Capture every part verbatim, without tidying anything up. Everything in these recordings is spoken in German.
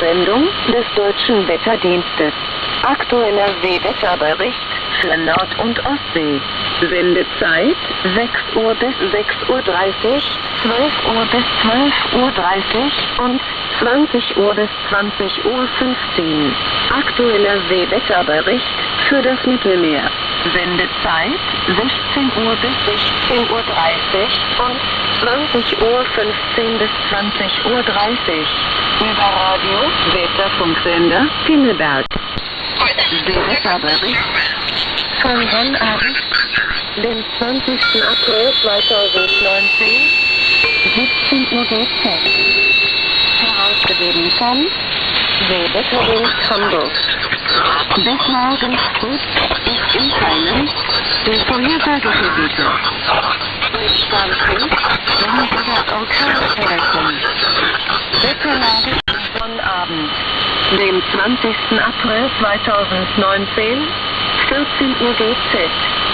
Sendung des Deutschen Wetterdienstes. Aktueller Seewetterbericht für Nord- und Ostsee. Sendezeit sechs Uhr bis sechs Uhr dreißig, zwölf Uhr bis zwölf Uhr dreißig und zwanzig Uhr bis zwanzig Uhr fünfzehn. Aktueller Seewetterbericht für das Mittelmeer. Sendezeit sechzehn Uhr bis sechzehn Uhr dreißig und zwanzig Uhr fünfzehn bis zwanzig Uhr dreißig. Über Radio Wetterfunksender Pinneberg. Seewetterbericht von Sonnabend, den zwanzigsten April zweitausendneunzehn, siebzehn Uhr G Z. Herausgegeben von Seewetterdienst Hamburg. Bis morgens früh ist in Teilen die Vorhersagegebiete. Standpunkt der Orkanverletzung. Wetterlage am Sonnabend, dem zwanzigsten April zweitausendneunzehn, vierzehn Uhr G Z.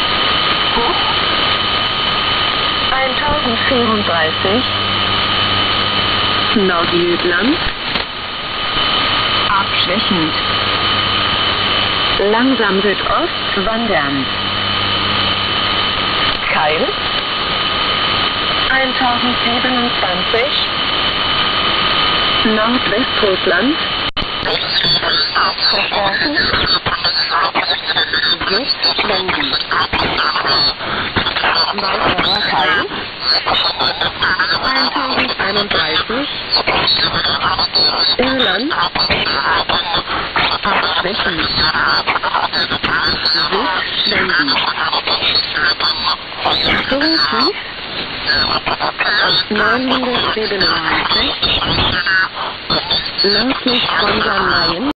tausendvierunddreißig. Nordjütland. Abschwächend. Langsam Südost wandern. Keil. tausendsiebenundzwanzig. Nordwestrussland. Verstärken. Südwenden. Weiterer Keil. tausendeinunddreißig. Irland. Abschwächen. Südwenden. Sturmtief. neunhundertsiebenundneunzig. Nördlich von Jan Mayen.